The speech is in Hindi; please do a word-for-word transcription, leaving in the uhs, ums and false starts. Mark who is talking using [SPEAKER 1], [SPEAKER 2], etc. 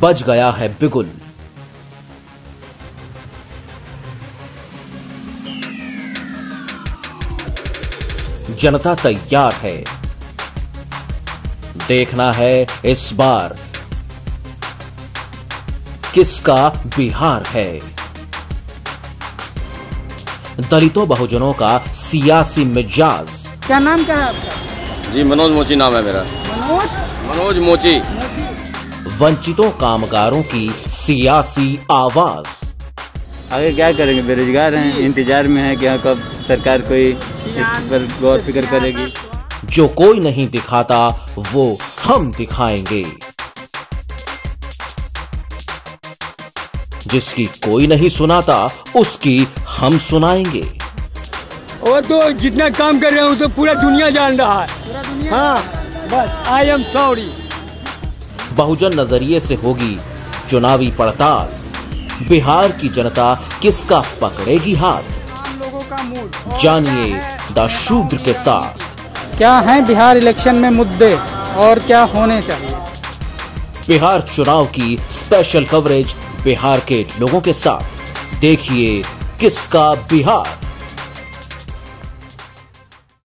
[SPEAKER 1] बज गया है बिगुल। जनता तैयार है। देखना है इस बार किसका बिहार है। दलितों बहुजनों का सियासी मिजाज।
[SPEAKER 2] क्या नाम क्या है आपका?
[SPEAKER 3] जी मनोज मोची नाम है मेरा।
[SPEAKER 2] मनोज
[SPEAKER 3] मनोज मोची।
[SPEAKER 1] वंचितों कामगारों की सियासी आवाज।
[SPEAKER 4] आगे क्या करेंगे, बेरोजगार हैं, इंतजार में है कि हाँ कब सरकार कोई इस पर गौर फिक्र करेगी।
[SPEAKER 1] जो कोई नहीं दिखाता वो हम दिखाएंगे, जिसकी कोई नहीं सुनाता उसकी हम सुनाएंगे।
[SPEAKER 5] वो तो जितना काम कर रहे हैं उसे पूरा दुनिया जान रहा है। हाँ बस आई एम सॉरी।
[SPEAKER 1] बहुजन नजरिए से होगी चुनावी पड़ताल। बिहार की जनता किसका पकड़ेगी हाथ, जानिए द शूद्र के साथ।
[SPEAKER 2] क्या है बिहार इलेक्शन में मुद्दे और क्या होने चाहिए।
[SPEAKER 1] बिहार चुनाव की स्पेशल कवरेज बिहार के लोगों के साथ। देखिए किसका बिहार।